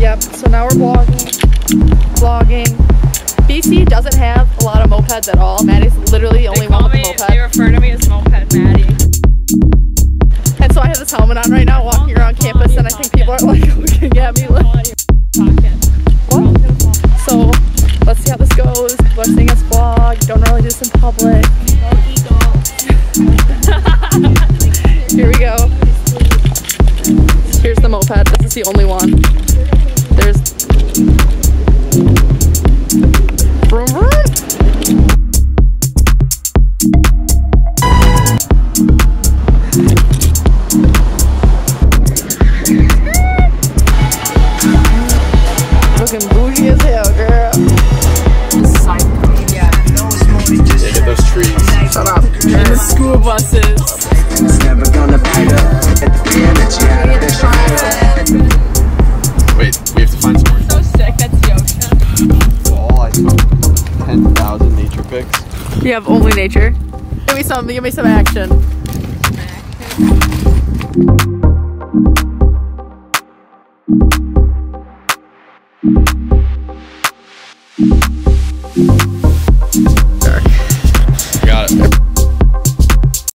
Yep, so now we're vlogging. BC doesn't have a lot of mopeds at all. Maddie's literally the only one with a moped. They refer to me as Moped Maddie. And so I have this helmet on right now walking around campus and I think people are like looking at me like, what? So let's see how this goes. People are seeing us vlog. Don't really do this in public. Here we go. Here's the moped. This is the only one. There's vroom vroom. Looking bougie as hell, girl. Look at those trees. Shut up. And the school buses. Wait, we have to find some more. So sick, that's Yosha. All I took 10,000 nature pics. You have only nature. Give me some action.